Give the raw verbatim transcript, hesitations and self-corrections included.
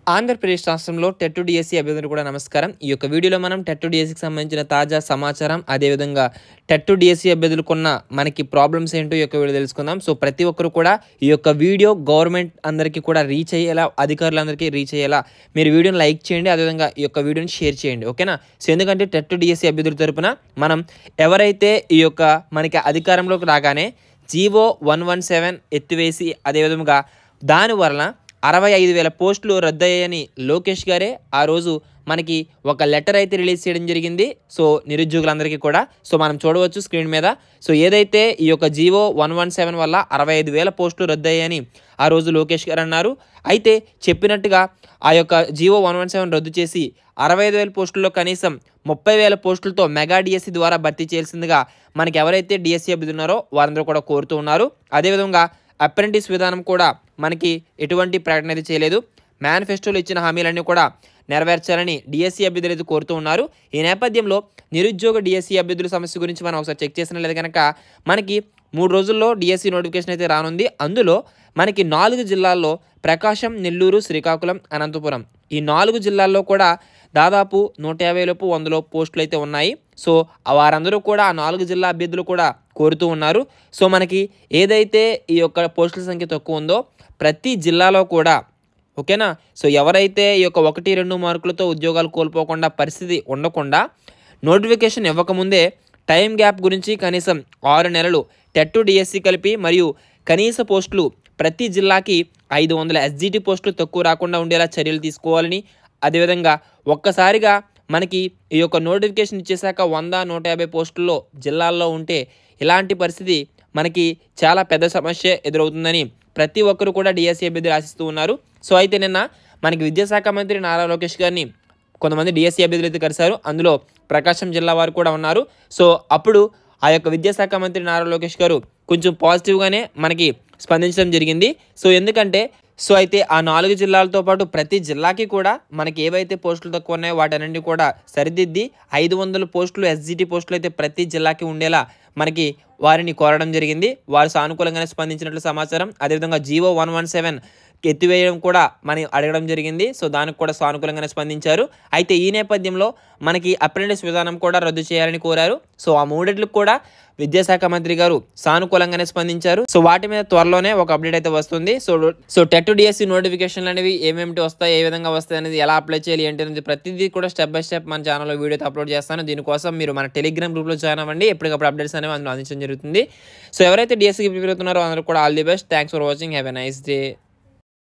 ఆంధ్రప్రదేశ్ రాష్ట్రంలో TET DSC అభ్యర్థులకు కూడా నమస్కారం. ఈ యొక్క వీడియోలో మనం టెట్ డిఎస్సికి సంబంధించిన తాజా సమాచారం, అదేవిధంగా టెట్ డిఎస్సి అభ్యర్థులకున్న మనకి ప్రాబ్లమ్స్ ఏంటో ఈ యొక్క వీడియో తెలుసుకుందాం. సో ప్రతి ఒక్కరు కూడా ఈ యొక్క వీడియో గవర్నమెంట్ అందరికీ కూడా రీచ్ అయ్యేలా, అధికారులందరికీ రీచ్ అయ్యేలా మీరు వీడియోని లైక్ చేయండి, అదేవిధంగా ఈ యొక్క వీడియోని షేర్ చేయండి, ఓకేనా. సో ఎందుకంటే టెట్ డిఎస్సి అభ్యర్థుల తరపున మనం ఎవరైతే ఈ యొక్క మనకి అధికారంలోకి రాగానే జీవో వన్ వన్ సెవెన్ ఎత్తివేసి అదేవిధంగా దానివలన అరవై ఐదు వేల పోస్టులు రద్దయ్యాయని లోకేష్ గారే ఆ రోజు మనకి ఒక లెటర్ అయితే రిలీజ్ చేయడం జరిగింది. సో నిరుద్యోగులందరికీ కూడా సో మనం చూడవచ్చు స్క్రీన్ మీద. సో ఏదైతే ఈ యొక్క జీవో వన్ వన్ సెవెన్ వల్ల అరవై ఐదు వేల పోస్టులు రద్దయ్యాయని ఆ రోజు లోకేష్ గారు అన్నారు. అయితే చెప్పినట్టుగా ఆ యొక్క జీవో వన్ వన్ సెవెన్ రద్దు చేసి అరవై ఐదు వేల పోస్టుల్లో కనీసం ముప్పై వేల పోస్టులతో మెగా డిఎస్సి ద్వారా భర్తీ చేయాల్సిందిగా మనకి ఎవరైతే డిఎస్సి అభ్యర్థులు ఉన్నారో వారందరూ కూడా కోరుతూ ఉన్నారు. అదేవిధంగా అప్రెంటిస్ విధానం కూడా మనకి ఎటువంటి ప్రకటన అయితే చేయలేదు. మేనిఫెస్టోలో ఇచ్చిన హామీలన్నీ కూడా నెరవేర్చాలని డిఎస్సి అభ్యర్థులు అయితే కోరుతూ ఉన్నారు. ఈ నేపథ్యంలో నిరుద్యోగ డిఎస్సి అభ్యర్థుల సమస్య గురించి మనం ఒకసారి చెక్ చేసినట్లయితే కనుక మనకి మూడు రోజుల్లో డిఎస్సి నోటిఫికేషన్ అయితే రానుంది. అందులో మనకి నాలుగు జిల్లాల్లో ప్రకాశం, నెల్లూరు, శ్రీకాకుళం, అనంతపురం ఈ నాలుగు జిల్లాల్లో కూడా దాదాపు నూట యాభై లోపు వందలో పోస్టులు అయితే ఉన్నాయి. సో వారందరూ కూడా ఆ నాలుగు జిల్లా అభ్యర్థులు కూడా కోరుతూ ఉన్నారు. సో మనకి ఏదైతే ఈ యొక్క పోస్టుల సంఖ్య తక్కువ ఉందో ప్రతి జిల్లాలో కూడా, ఓకేనా. సో ఎవరైతే ఈ యొక్క ఒకటి రెండు మార్కులతో ఉద్యోగాలు కోల్పోకుండా పరిస్థితి ఉండకుండా నోటిఫికేషన్ ఇవ్వకముందే టైం గ్యాప్ గురించి కనీసం ఆరు నెలలు టెట్ డిఎస్సి కలిపి మరియు కనీస పోస్టులు ప్రతి జిల్లాకి ఐదు వందల ఎస్జిటి పోస్టులు తక్కువ రాకుండా ఉండేలా చర్యలు తీసుకోవాలని, అదేవిధంగా ఒక్కసారిగా మనకి ఈ యొక్క నోటిఫికేషన్ ఇచ్చేసాక వంద నూట యాభై పోస్టుల్లో జిల్లాల్లో ఉంటే ఇలాంటి పరిస్థితి మనకి చాలా పెద్ద సమస్య ఎదురవుతుందని ప్రతి ఒక్కరు కూడా డిఎస్సి అభ్యర్థులు ఆశిస్తూ ఉన్నారు. సో అయితే నిన్న మనకి విద్యాశాఖ మంత్రి నారా లోకేష్ గారిని కొంతమంది డిఎస్సి అభ్యర్థులు అయితే కలిశారు. అందులో ప్రకాశం జిల్లా వారు కూడా ఉన్నారు. సో అప్పుడు ఆ యొక్క విద్యాశాఖ మంత్రి నారా లోకేష్ గారు కొంచెం పాజిటివ్గానే మనకి స్పందించడం జరిగింది. సో ఎందుకంటే సో అయితే ఆ నాలుగు జిల్లాలతో పాటు ప్రతి జిల్లాకి కూడా మనకి ఏవైతే పోస్టులు తక్కువ ఉన్నాయో వాటన్నింటినీ కూడా సరిదిద్ది ఐదు వందల పోస్టులు ఎస్జిటి పోస్టులు అయితే ప్రతి జిల్లాకి ఉండేలా మనకి వారిని కోరడం జరిగింది. వారు సానుకూలంగానే స్పందించినట్లు సమాచారం. అదేవిధంగా జీవో వన్ వన్ సెవెన్ ఎత్తివేయడం కూడా మనం అడగడం జరిగింది. సో దానికి కూడా సానుకూలంగానే స్పందించారు. అయితే ఈ నేపథ్యంలో మనకి అప్రెంటిస్ విధానం కూడా రద్దు చేయాలని కోరారు. సో ఆ మూడిట్లకు కూడా విద్యాశాఖ మంత్రి గారు సానుకూలంగానే స్పందించారు. సో వాటి మీద త్వరలోనే ఒక అప్డేట్ అయితే వస్తుంది. సో సో టెట్ డిఎస్సి నోటిఫికేషన్లు అనేవి ఏమేమిటి వస్తాయి, ఏ విధంగా వస్తాయి అనేది, ఎలా అప్లై చేయాలి ఏంటి అనేది ప్రతిదీ కూడా స్టెప్ బై స్టెప్ మన ఛానల్లో వీడియో అప్లోడ్ చేస్తాను. దీనికోసం మీరు మన టెలిగ్రామ్ గ్రూప్లో జాయిన్ అవ్వండి. ఎప్పటికప్పుడు అప్డేట్స్ అనేవి అందులో అందించడం జరుగుతుంది. సో ఎవరైతే డిఎస్సికి ప్రిపేర్ అవుతున్నారో అందరూ కూడా all the best. Thanks for watching. Have a nice day.